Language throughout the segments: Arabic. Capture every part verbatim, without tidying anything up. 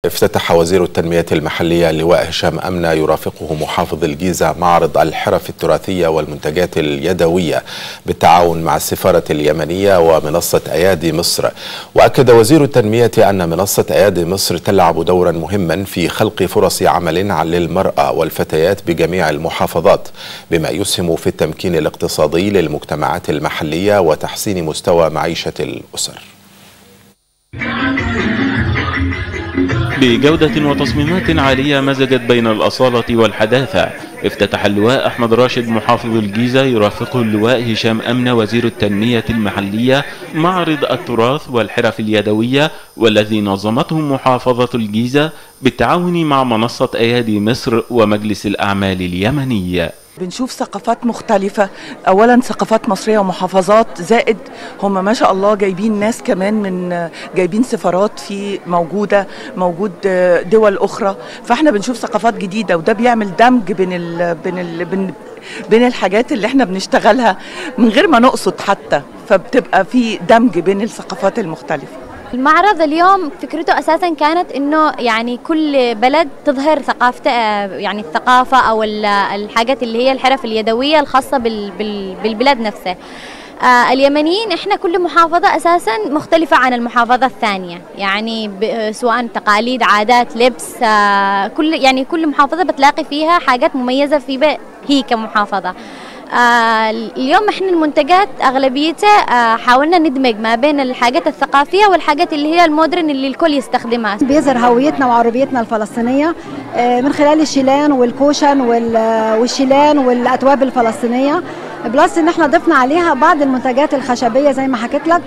افتتح وزير التنمية المحلية اللواء هشام أمنة يرافقه محافظ الجيزة معرض الحرف التراثية والمنتجات اليدوية بالتعاون مع السفارة اليمنية ومنصة أيادي مصر. وأكد وزير التنمية أن منصة أيادي مصر تلعب دورا مهما في خلق فرص عمل للمرأة والفتيات بجميع المحافظات، بما يسهم في التمكين الاقتصادي للمجتمعات المحلية وتحسين مستوى معيشة الأسر. بجودة وتصميمات عالية مزجت بين الأصالة والحداثة، افتتح اللواء أحمد راشد محافظ الجيزة يرافقه اللواء هشام أمنة وزير التنمية المحلية معرض التراث والحرف اليدوية، والذي نظمته محافظة الجيزة بالتعاون مع منصة أيادي مصر ومجلس الأعمال اليمني. بنشوف ثقافات مختلفة، أولا ثقافات مصرية ومحافظات، زائد هم ما شاء الله جايبين ناس كمان من جايبين سفارات في موجودة موجود دول أخرى، فاحنا بنشوف ثقافات جديدة، وده بيعمل دمج بين ال بين ال بين, بين الحاجات اللي احنا بنشتغلها من غير ما نقصد حتى، فبتبقى في دمج بين الثقافات المختلفة. المعرض اليوم فكرته اساسا كانت انه يعني كل بلد تظهر ثقافته، يعني الثقافه او الحاجات اللي هي الحرف اليدويه الخاصه بالبلاد نفسها. آه اليمنيين احنا كل محافظه اساسا مختلفه عن المحافظه الثانيه، يعني سواء تقاليد، عادات، لبس، آه كل يعني كل محافظه بتلاقي فيها حاجات مميزه في هي كمحافظه. آه اليوم احنا المنتجات اغلبيتها آه حاولنا ندمج ما بين الحاجات الثقافيه والحاجات اللي هي المودرن اللي الكل يستخدمها. بيظهر هويتنا وعربيتنا الفلسطينيه آه من خلال الشيلان والكوشن والشيلان والاتواب الفلسطينيه، بلس ان احنا ضفنا عليها بعض المنتجات الخشبيه زي ما حكيت لك،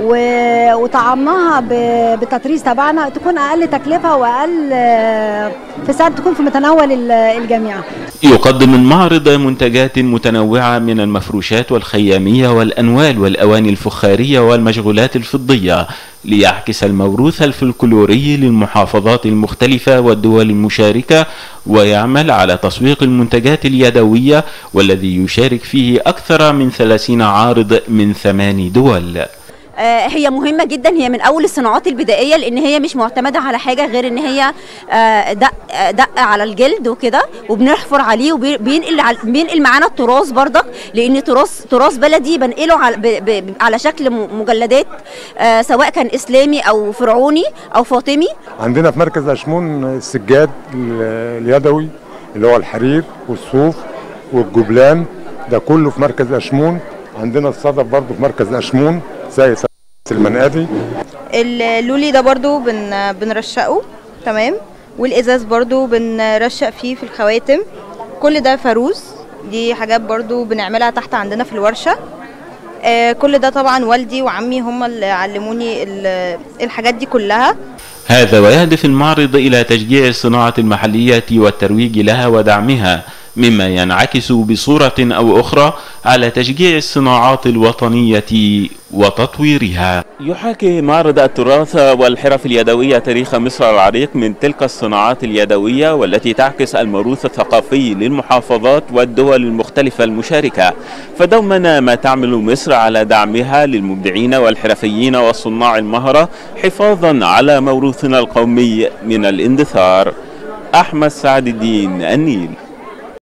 وطعمناها بالتطريز تبعنا تكون اقل تكلفه واقل في سعر، تكون في متناول الجميع. يقدم المعرض منتجات متنوعه من المفروشات والخياميه والانوال والاواني الفخاريه والمشغولات الفضيه، ليعكس الموروث الفلكلوري للمحافظات المختلفة والدول المشاركة، ويعمل على تسويق المنتجات اليدوية، والذي يشارك فيه أكثر من ثلاثين عارض من ثمان دول. هي مهمة جدا، هي من أول الصناعات البدائية، لأن هي مش معتمدة على حاجة غير إن هي دق دق على الجلد وكده، وبنحفر عليه، وبينقل بينقل معانا التراث برضك، لأن تراث تراث بلدي بنقله على, على شكل مجلدات، سواء كان إسلامي أو فرعوني أو فاطمي. عندنا في مركز أشمون السجاد اليدوي اللي هو الحرير والصوف والجبلان، ده كله في مركز أشمون. عندنا الصدف برضه في مركز أشمون زي المنقادي. اللولي ده برضو بن بنرشقه تمام، والازاز برضو بنرشق فيه في الخواتم. كل ده فاروس، دي حاجات برضو بنعملها تحت عندنا في الورشة. آه كل ده طبعا والدي وعمي هم اللي علموني الحاجات دي كلها. هذا ويهدف المعرض إلى تشجيع الصناعة المحلية والترويج لها ودعمها، مما ينعكس بصورة أو أخرى على تشجيع الصناعات الوطنية وتطويرها. يحاكي معرض التراث والحرف اليدوية تاريخ مصر العريق من تلك الصناعات اليدوية، والتي تعكس الموروث الثقافي للمحافظات والدول المختلفة المشاركة، فدوما ما تعمل مصر على دعمها للمبدعين والحرفيين والصناع المهرة، حفاظا على موروثنا القومي من الاندثار. أحمد سعد الدين، النيل.